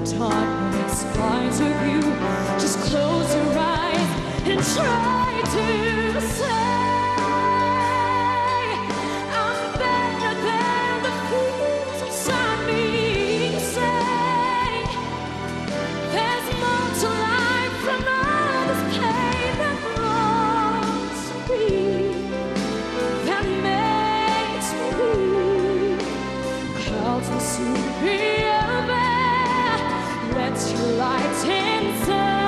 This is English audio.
time when it's spines of you. Just close your eyes and try to say I'm better than the fears inside me. Say there's more to life than all this pain that wrongs me, that makes me weak. Clouds will soon be over. Let your light inside.